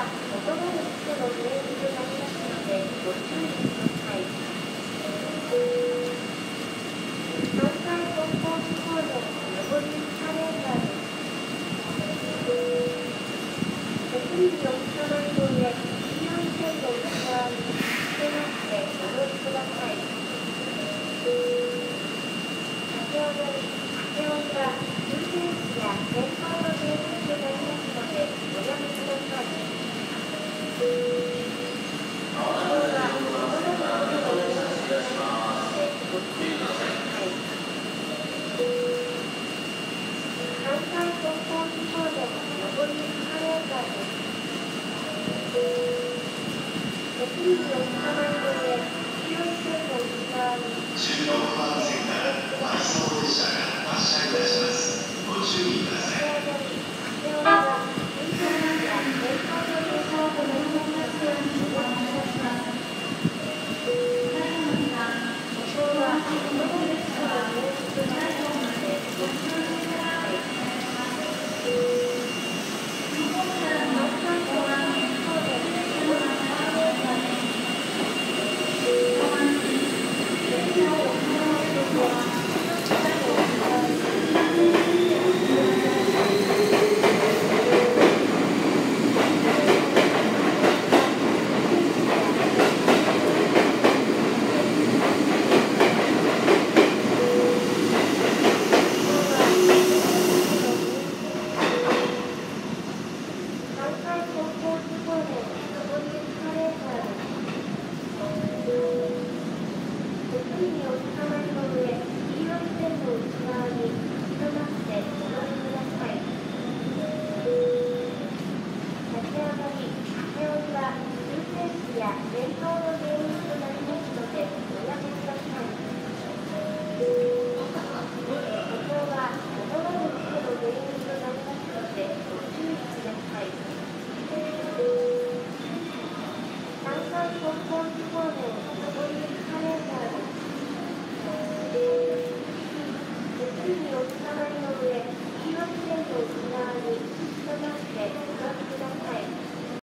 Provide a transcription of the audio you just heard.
は異なる人のフレーズとなりますのでご注意ください。関西高校地方の上りエスカレーターです。手すりにお日様色で黄色い線の内側につけましてお乗りください。駆け上がり、駆け下りは運転士や先方の命令となりますのでおやめください。今日は異なる人のフレーズとなりますのでご注意ください。関西高校地方の上りエスカレーターです。手すりにお日様色で黄色い線の内側に 16番線から回送列車が発車いたします。ご注意ください。 駆け上がり、駆け下りは運転士や先方の命令となりますのでお乗りください。今日は異なる人のフレーズとなりますのでご注意ください。関西高校地方の上りエスカレーターです。手すりにお日様色で黄色い線の内側に関西高校地方の上りエスカレーターです。手すりにお日様色で黄色い線の内側につけましてお乗りください。駆け上がり、駆け下りは運転士や先頭の命